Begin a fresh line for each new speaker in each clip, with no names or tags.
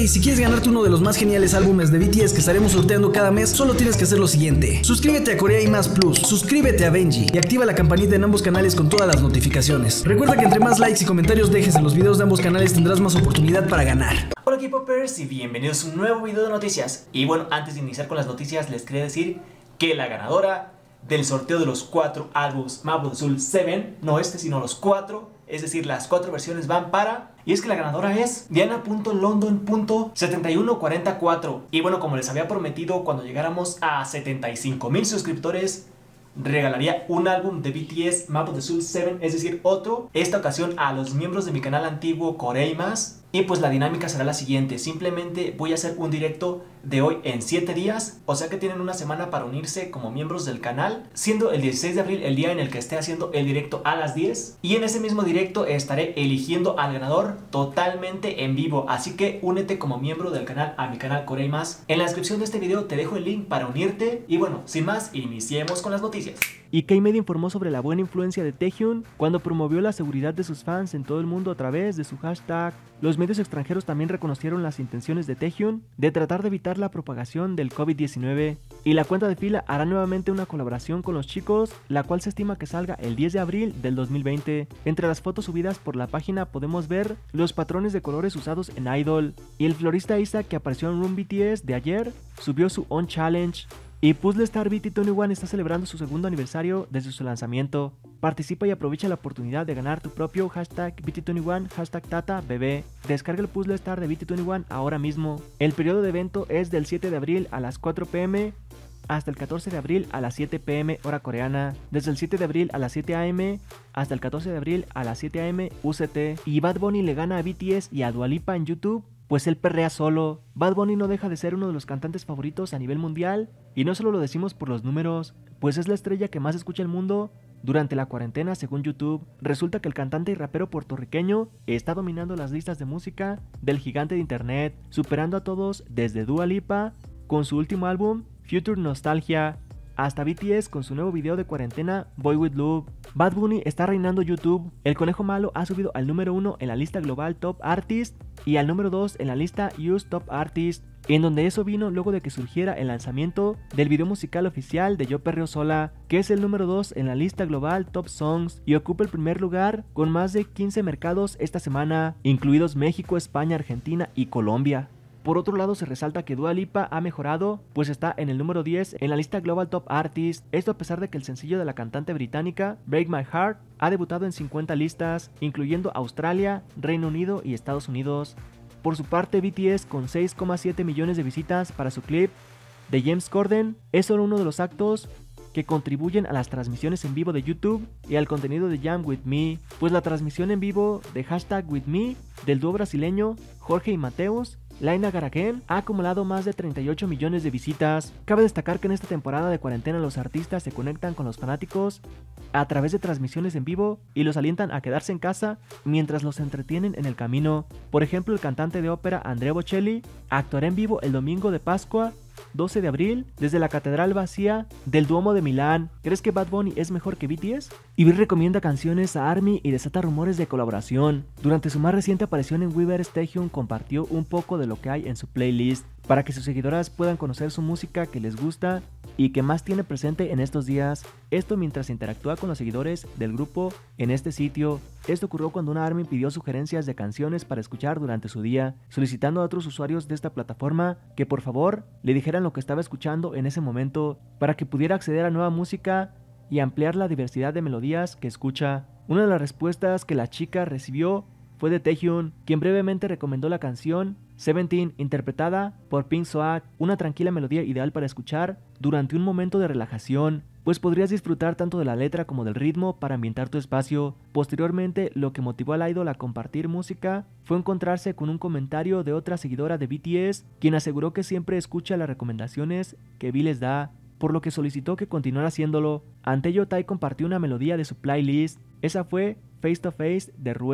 Hey, si quieres ganarte uno de los más geniales álbumes de BTS que estaremos sorteando cada mes, solo tienes que hacer lo siguiente: suscríbete a Corea y Más Plus, suscríbete a Benji y activa la campanita en ambos canales con todas las notificaciones. Recuerda que entre más likes y comentarios dejes en los videos de ambos canales tendrás más oportunidad para ganar.
Hola K-Popers y bienvenidos a un nuevo video de noticias. Y bueno, antes de iniciar con las noticias les quería decir que la ganadora del sorteo de los 4 álbumes Map of the Soul 7, no este sino los 4, es decir, las 4 versiones van para... Y es que la ganadora es Diana.London.7144. Y bueno, como les había prometido, cuando llegáramos a 75,000 suscriptores, regalaría un álbum de BTS Map of the Soul 7, es decir, otro, esta ocasión a los miembros de mi canal antiguo Corea y Más. Y pues la dinámica será la siguiente: simplemente voy a hacer un directo de hoy en 7 días, o sea que tienen una semana para unirse como miembros del canal, siendo el 16 de abril el día en el que esté haciendo el directo a las 10. Y en ese mismo directo estaré eligiendo al ganador totalmente en vivo, así que únete como miembro del canal a mi canal Corea y Más. En la descripción de este video te dejo el link para unirte. Y bueno, sin más, iniciemos con las noticias.
Y K-Media informó sobre la buena influencia de Taehyun cuando promovió la seguridad de sus fans en todo el mundo a través de su hashtag. Los medios extranjeros también reconocieron las intenciones de Taehyun de tratar de evitar la propagación del COVID-19, y la cuenta de fila hará nuevamente una colaboración con los chicos, la cual se estima que salga el 10 de abril del 2020. Entre las fotos subidas por la página podemos ver los patrones de colores usados en Idol, y el florista Isaac, que apareció en Room BTS de ayer, subió su own challenge. Y Puzzle Star BT21 está celebrando su segundo aniversario desde su lanzamiento. Participa y aprovecha la oportunidad de ganar tu propio hashtag BT21, hashtag Tata Bebé. Descarga el Puzzle Star de BT21 ahora mismo. El periodo de evento es del 7 de abril a las 4 p.m. hasta el 14 de abril a las 7 p.m. hora coreana. Desde el 7 de abril a las 7 a.m. hasta el 14 de abril a las 7 a.m. UCT. Y Bad Bunny le gana a BTS y a Dua Lipa en YouTube, pues él perrea solo. Bad Bunny no deja de ser uno de los cantantes favoritos a nivel mundial, y no solo lo decimos por los números, pues es la estrella que más escucha el mundo durante la cuarentena según YouTube. Resulta que el cantante y rapero puertorriqueño está dominando las listas de música del gigante de internet, superando a todos desde Dua Lipa con su último álbum Future Nostalgia, hasta BTS con su nuevo video de cuarentena Boy With Love. Bad Bunny está reinando YouTube. El Conejo Malo ha subido al número 1 en la lista global Top Artist y al número 2 en la lista US Top Artist, en donde eso vino luego de que surgiera el lanzamiento del video musical oficial de Yo Perreo Sola, que es el número 2 en la lista global Top Songs y ocupa el primer lugar con más de 15 mercados esta semana, incluidos México, España, Argentina y Colombia. Por otro lado, se resalta que Dua Lipa ha mejorado, pues está en el número 10 en la lista Global Top Artist, esto a pesar de que el sencillo de la cantante británica, Break My Heart, ha debutado en 50 listas, incluyendo Australia, Reino Unido y Estados Unidos. Por su parte, BTS, con 6,7 millones de visitas para su clip de James Corden, es solo uno de los actos que contribuyen a las transmisiones en vivo de YouTube y al contenido de Jam With Me, pues la transmisión en vivo de hashtag With Me del dúo brasileño Jorge y Mateus, Laina Garagen, ha acumulado más de 38 millones de visitas. Cabe destacar que en esta temporada de cuarentena los artistas se conectan con los fanáticos a través de transmisiones en vivo y los alientan a quedarse en casa mientras los entretienen en el camino. Por ejemplo, el cantante de ópera Andrea Bocelli actuará en vivo el domingo de Pascua 12 de abril desde la catedral vacía del Duomo de Milán. ¿Crees que Bad Bunny es mejor que BTS? Yves recomienda canciones a ARMY y desata rumores de colaboración. Durante su más reciente aparición en Weverse, Taehyun compartió un poco de lo que hay en su playlist para que sus seguidoras puedan conocer su música que les gusta y que más tiene presente en estos días. Esto mientras interactúa con los seguidores del grupo en este sitio. Esto ocurrió cuando una ARMY pidió sugerencias de canciones para escuchar durante su día, solicitando a otros usuarios de esta plataforma que por favor le dijeran lo que estaba escuchando en ese momento para que pudiera acceder a nueva música y ampliar la diversidad de melodías que escucha. Una de las respuestas que la chica recibió fue de Taehyun, quien brevemente recomendó la canción Seventeen, interpretada por Pink Swag, una tranquila melodía ideal para escuchar durante un momento de relajación, pues podrías disfrutar tanto de la letra como del ritmo para ambientar tu espacio. Posteriormente, lo que motivó al idol a compartir música fue encontrarse con un comentario de otra seguidora de BTS, quien aseguró que siempre escucha las recomendaciones que V les da, por lo que solicitó que continuara haciéndolo. Ante ello, Tai compartió una melodía de su playlist. Esa fue Face to Face de Ruel.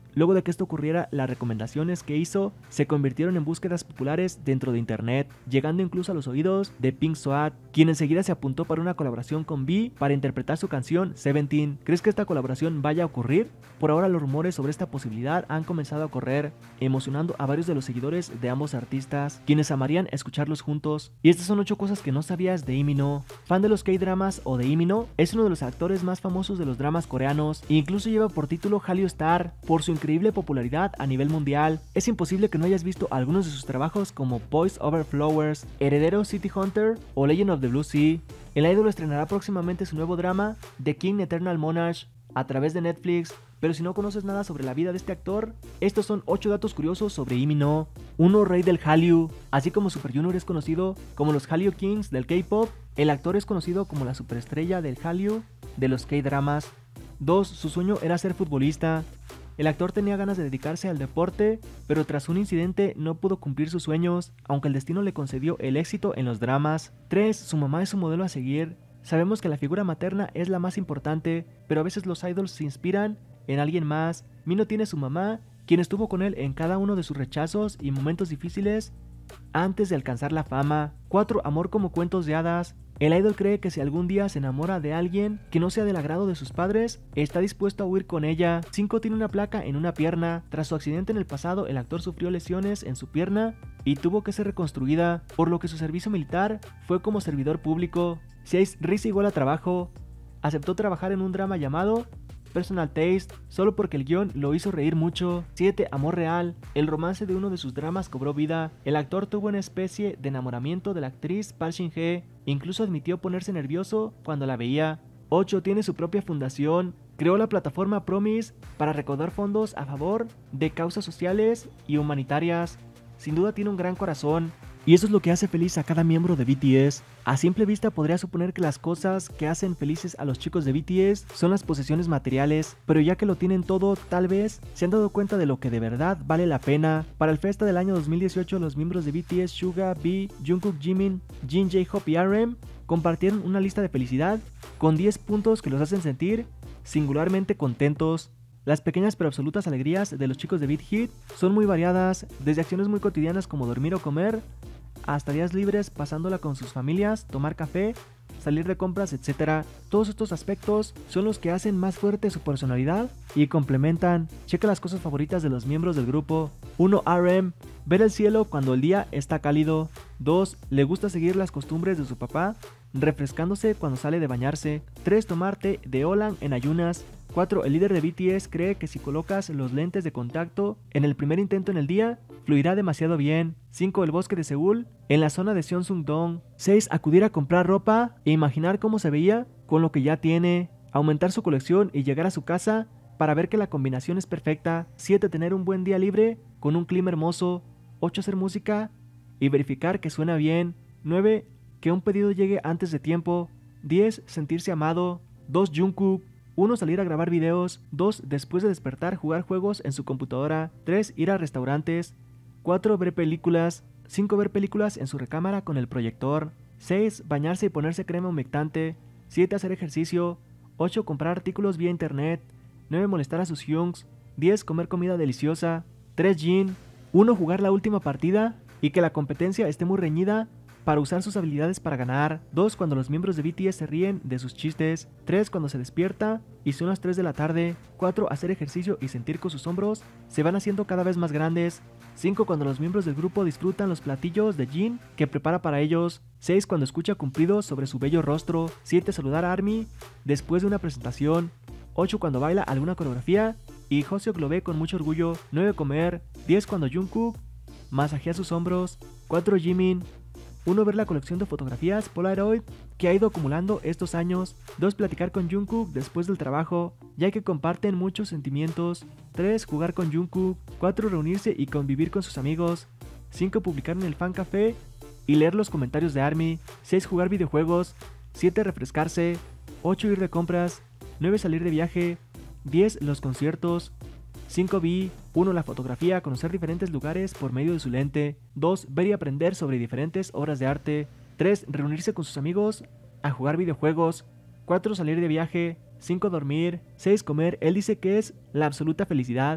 Luego de que esto ocurriera, las recomendaciones que hizo se convirtieron en búsquedas populares dentro de internet, llegando incluso a los oídos de Pink Swat, quien enseguida se apuntó para una colaboración con V para interpretar su canción Seventeen. ¿Crees que esta colaboración vaya a ocurrir? Por ahora los rumores sobre esta posibilidad han comenzado a correr, emocionando a varios de los seguidores de ambos artistas, quienes amarían escucharlos juntos. Y estas son 8 cosas que no sabías de Lee Min-ho. Fan de los K-dramas o de Lee Min-ho, es uno de los actores más famosos de los dramas coreanos e incluso lleva por título Hallyu Star por su increíble popularidad a nivel mundial. Es imposible que no hayas visto algunos de sus trabajos como Boys Over Flowers, Heredero City Hunter o Legend of the Blue Sea. El ídolo estrenará próximamente su nuevo drama The King Eternal Monarch a través de Netflix. Pero si no conoces nada sobre la vida de este actor, estos son 8 datos curiosos sobre Lee Min-ho. 1. Rey del Hallyu. Así como Super Junior es conocido como los Hallyu Kings del K-pop, el actor es conocido como la superestrella del Hallyu de los K-dramas. 2. Su sueño era ser futbolista. El actor tenía ganas de dedicarse al deporte, pero tras un incidente no pudo cumplir sus sueños, aunque el destino le concedió el éxito en los dramas. 3. Su mamá es su modelo a seguir. Sabemos que la figura materna es la más importante, pero a veces los idols se inspiran en alguien más. Min-ho tiene su mamá, quien estuvo con él en cada uno de sus rechazos y momentos difíciles antes de alcanzar la fama. 4. Amor como cuentos de hadas. El idol cree que si algún día se enamora de alguien que no sea del agrado de sus padres, está dispuesto a huir con ella. 5. Tiene una placa en una pierna. Tras su accidente en el pasado, el actor sufrió lesiones en su pierna y tuvo que ser reconstruida, por lo que su servicio militar fue como servidor público. 6. Risa igual a trabajo. Aceptó trabajar en un drama llamado Personal Taste solo porque el guión lo hizo reír mucho. 7. Amor real. El romance de uno de sus dramas cobró vida. El actor tuvo una especie de enamoramiento de la actriz Park Shin-hye. Incluso admitió ponerse nervioso cuando la veía. 8. Tiene su propia fundación. Creó la plataforma Promise para recaudar fondos a favor de causas sociales y humanitarias. Sin duda tiene un gran corazón. Y eso es lo que hace feliz a cada miembro de BTS. A simple vista podría suponer que las cosas que hacen felices a los chicos de BTS son las posesiones materiales, pero ya que lo tienen todo, tal vez se han dado cuenta de lo que de verdad vale la pena. Para el Festa del año 2018, los miembros de BTS, Suga, V, Jungkook, Jimin, Jin, J-Hope y RM compartieron una lista de felicidad con 10 puntos que los hacen sentir singularmente contentos. Las pequeñas pero absolutas alegrías de los chicos de Big Hit son muy variadas, desde acciones muy cotidianas como dormir o comer, hasta días libres pasándola con sus familias, tomar café, salir de compras, etc. Todos estos aspectos son los que hacen más fuerte su personalidad y complementan. Checa las cosas favoritas de los miembros del grupo. 1. RM. Ver el cielo cuando el día está cálido. 2. Le gusta seguir las costumbres de su papá, refrescándose cuando sale de bañarse. 3. Tomar té de oolong en ayunas. 4. El líder de BTS cree que si colocas los lentes de contacto en el primer intento en el día, fluirá demasiado bien. 5. El bosque de Seúl, en la zona de Seonsu-dong. 6. Acudir a comprar ropa e imaginar cómo se veía con lo que ya tiene. Aumentar su colección y llegar a su casa para ver que la combinación es perfecta. 7. Tener un buen día libre con un clima hermoso. 8. Hacer música y verificar que suena bien. 9. Que un pedido llegue antes de tiempo. 10. Sentirse amado. 2. Jungkook. 1. Salir a grabar videos. 2. Después de despertar, jugar juegos en su computadora. 3. Ir a restaurantes. 4. Ver películas. 5. Ver películas en su recámara con el proyector. 6. Bañarse y ponerse crema humectante. 7. Hacer ejercicio. 8. Comprar artículos vía internet. 9. Molestar a sus hyungs. 10. Comer comida deliciosa. 3. Jin. 1. Jugar la última partida y que la competencia esté muy reñida para usar sus habilidades para ganar. 2. Cuando los miembros de BTS se ríen de sus chistes. 3. Cuando se despierta y son las 3 de la tarde. 4. Hacer ejercicio y sentir que sus hombros se van haciendo cada vez más grandes. 5. Cuando los miembros del grupo disfrutan los platillos de Jin que prepara para ellos. 6. Cuando escucha cumplidos sobre su bello rostro. 7. Saludar a ARMY después de una presentación. 8. Cuando baila alguna coreografía y Hoseok lo ve con mucho orgullo. 9. Comer. 10. Cuando Jungkook masajea sus hombros. 4. Jimin. 1. Ver la colección de fotografías Polaroid que ha ido acumulando estos años. 2. Platicar con Jungkook después del trabajo, ya que comparten muchos sentimientos. 3. Jugar con Jungkook. 4. Reunirse y convivir con sus amigos. 5. Publicar en el fan café y leer los comentarios de ARMY. 6. Jugar videojuegos. 7. Refrescarse. 8. Ir de compras. 9. Salir de viaje. 10. Los conciertos. 5. Vi. 1. La fotografía, conocer diferentes lugares por medio de su lente. 2. Ver y aprender sobre diferentes obras de arte. 3. Reunirse con sus amigos a jugar videojuegos. 4. Salir de viaje. 5. Dormir. 6. Comer. Él dice que es la absoluta felicidad.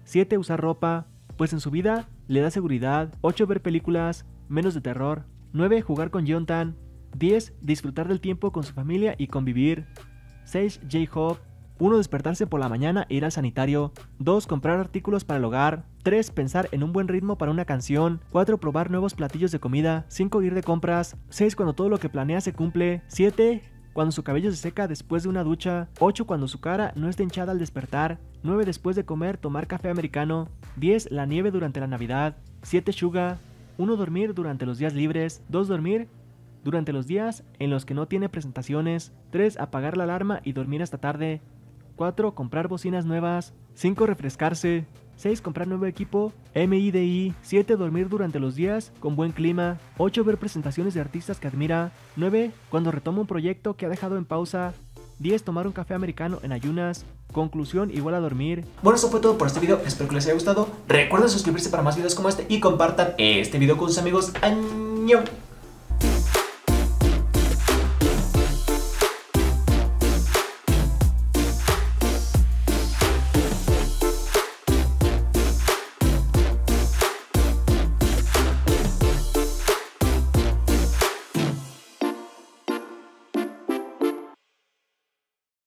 7. Usar ropa, pues en su vida le da seguridad. 8. Ver películas, menos de terror. 9. Jugar con Jonathan. 10. Disfrutar del tiempo con su familia y convivir. 6. J-Hop. 1. Despertarse por la mañana e ir al sanitario. 2. Comprar artículos para el hogar. 3. Pensar en un buen ritmo para una canción. 4. Probar nuevos platillos de comida. 5. Ir de compras. 6. Cuando todo lo que planea se cumple. 7. Cuando su cabello se seca después de una ducha. 8. Cuando su cara no está hinchada al despertar. 9. Después de comer, tomar café americano. 10. La nieve durante la Navidad. 7. Suga. 1. Dormir durante los días libres. 2. Dormir durante los días en los que no tiene presentaciones. 3. Apagar la alarma y dormir hasta tarde. 4. Comprar bocinas nuevas. 5. Refrescarse. 6. Comprar nuevo equipo MIDI. 7. Dormir durante los días con buen clima. 8. Ver presentaciones de artistas que admira. 9. Cuando retoma un proyecto que ha dejado en pausa. 10. Tomar un café americano en ayunas. Conclusión, igual a dormir.
Bueno, eso fue todo por este video, espero que les haya gustado. Recuerden suscribirse para más videos como este y compartan este video con sus amigos. ¡Año!